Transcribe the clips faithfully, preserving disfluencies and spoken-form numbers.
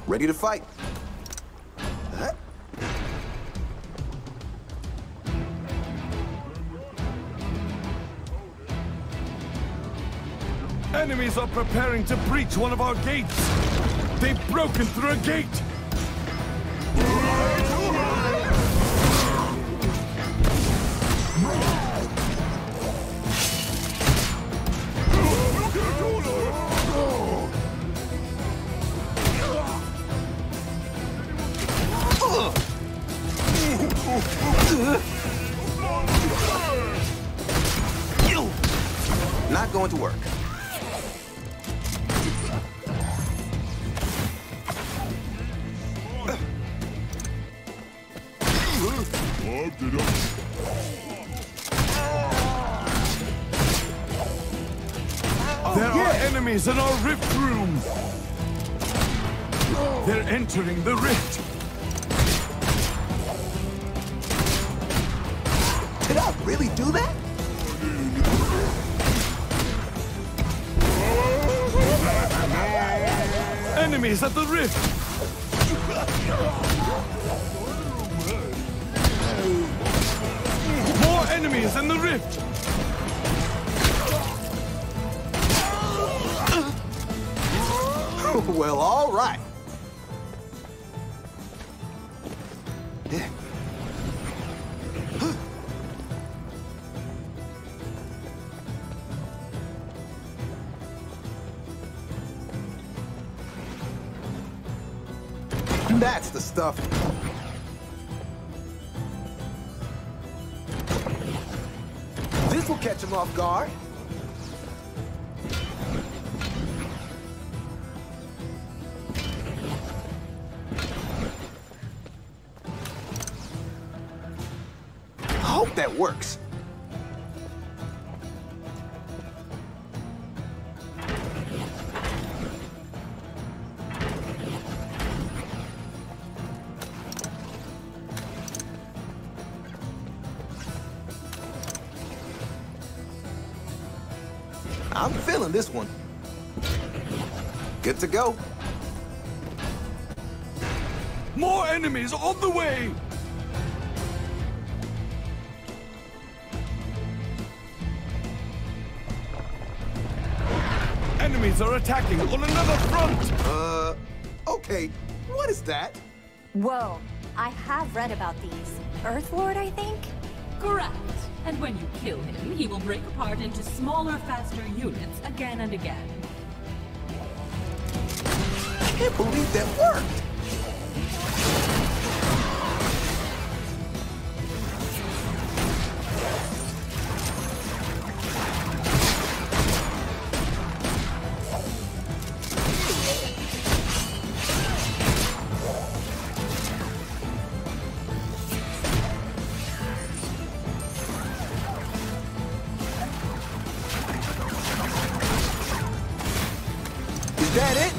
Ready to fight. Huh? Enemies are preparing to breach one of our gates. They've broken through a gate. Not going to work. There are enemies in our rift room. They're entering the rift. Did I really do that? Enemies at the rift. More enemies in the rift. Well, all right. That's the stuff. This will catch him off guard. I hope that works. I'm feeling this one. Good to go. More enemies on the way! Enemies are attacking on another front! Uh, okay. What is that? Whoa, I have read about these. Earthlord, I think? Correct. And when you kill him, he will break apart into smaller, faster units again and again. I can't believe that worked. Is that it?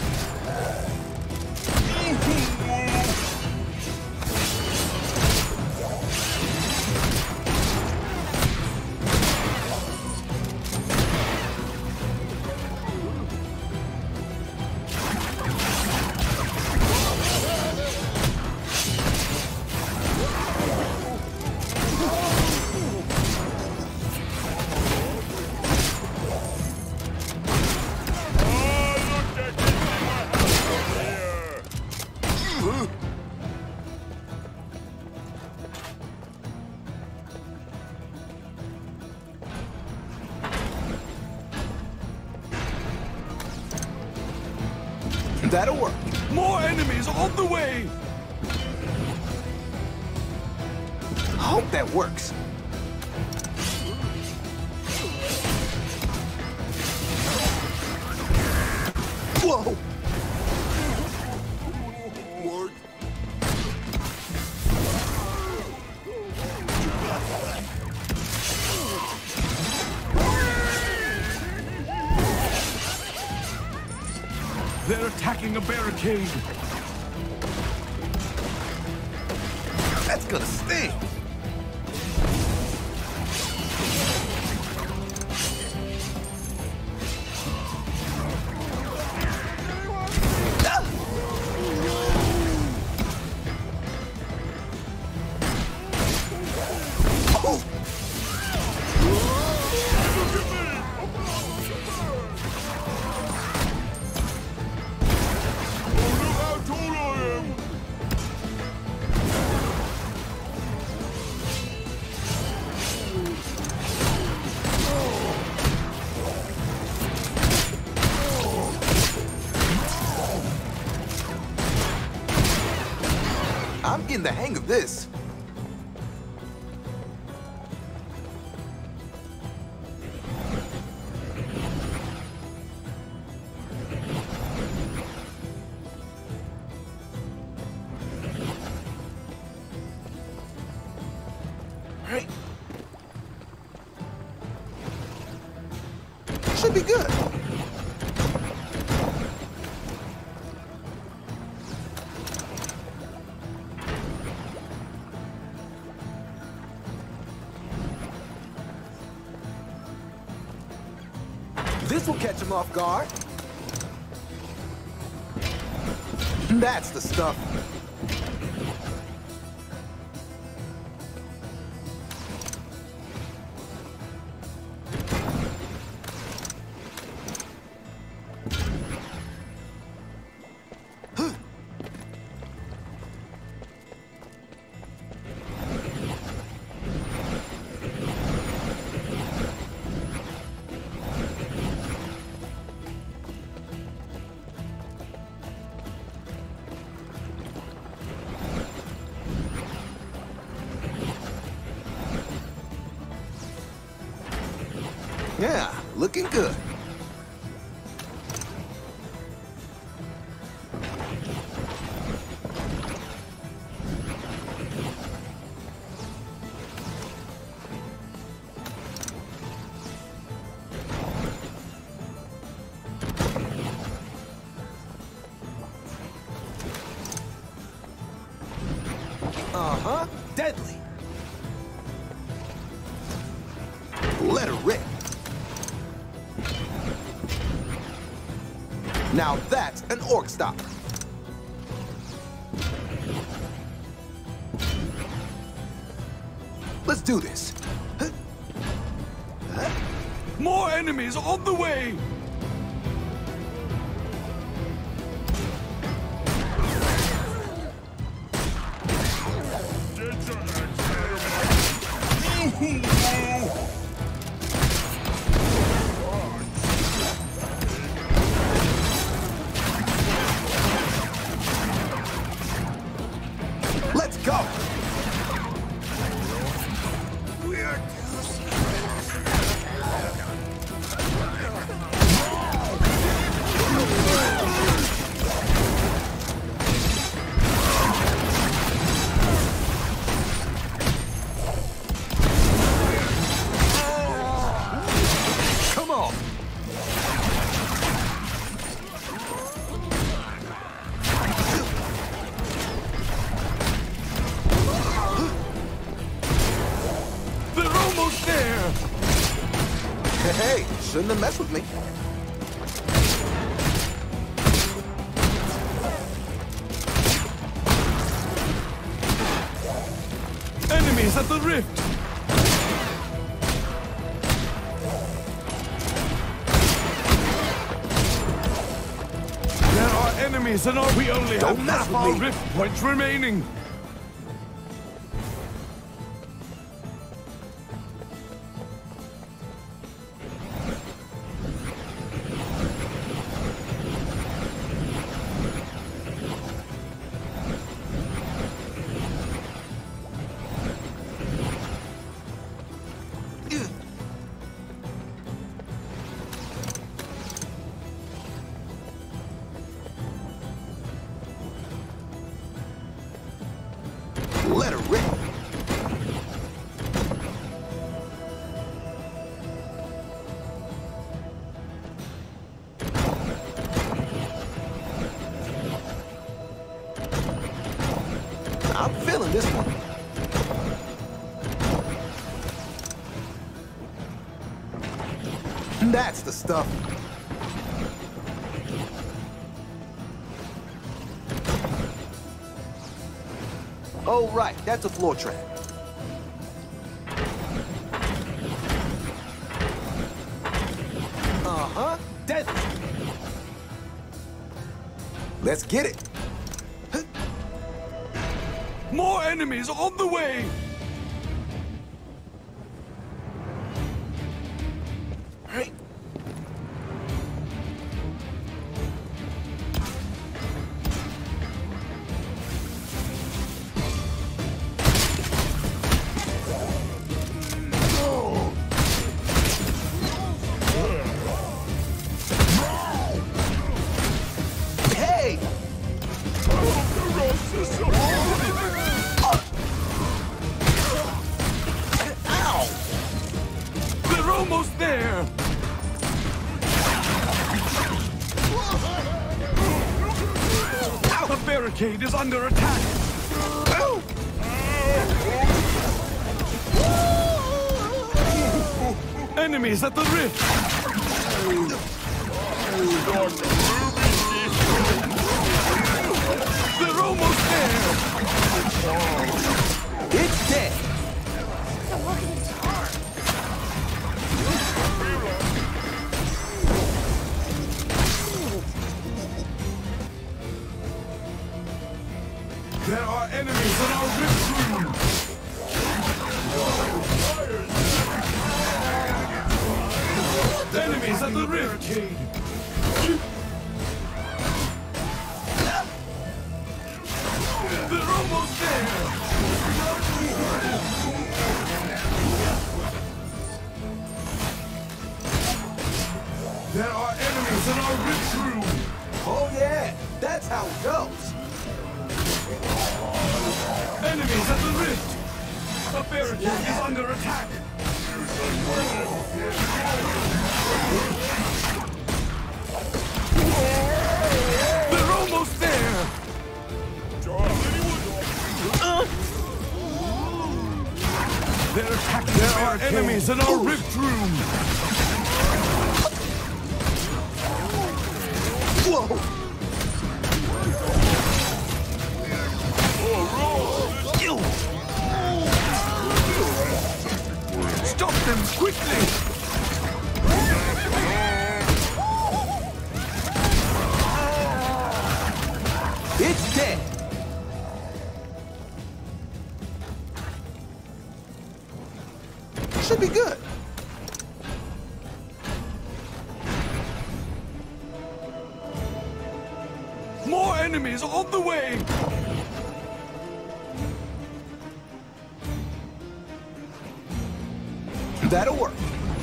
That'll work. More enemies on the way! I hope that works. Whoa! They're attacking a barricade. That's gonna sting. Ah! getting the hang of this. Right. Should be good. This will catch him off guard. That's the stuff. Yeah, looking good. Uh-huh, deadly. Let her rip. Now that's an orc stop. Let's do this. More enemies on the way! Let's go. Come on. Hey, shouldn't have messed with me. Enemies at the rift! There are enemies and our we only Don't have mess half with our me. rift points remaining. Let her rip. I'm feeling this one. That's the stuff. Oh, right, that's a floor trap. Uh-huh, deadly. Let's get it. More enemies on the way! Right. barricade is under attack! Enemies at the rift! They're almost there! It's dead! There are enemies in our rift room! Enemies at the rift! They're almost there! There are enemies in our rift room! Oh yeah, that's how it goes. Enemies at the rift! The barricade is under attack! They're almost there! They're attacking. There are enemies in our rift room! Whoa! Stop them quickly! It's dead! Should be good. More enemies on the way! That'll work.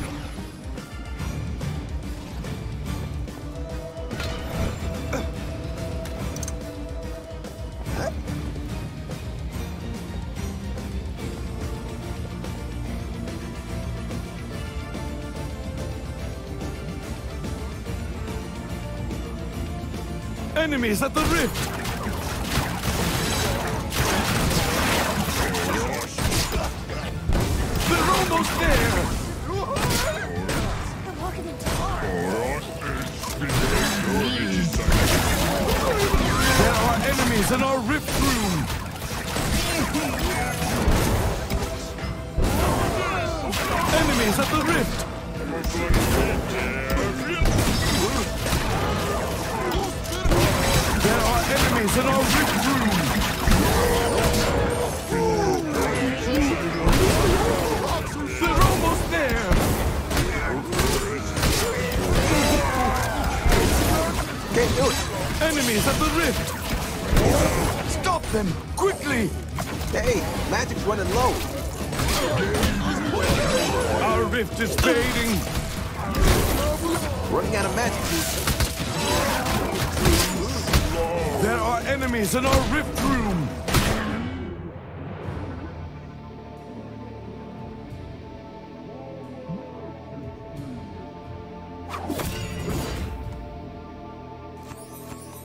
Enemies at the rift! They're almost there! I'm walking into hard. There are enemies in our rift room! Enemies at the rift! There are enemies in our rift room! They're almost there! Can't do it. Enemies at the rift! Stop them! Quickly! Hey, magic's running low. Our rift is fading! Running out of magic juice. There are enemies in our rift room!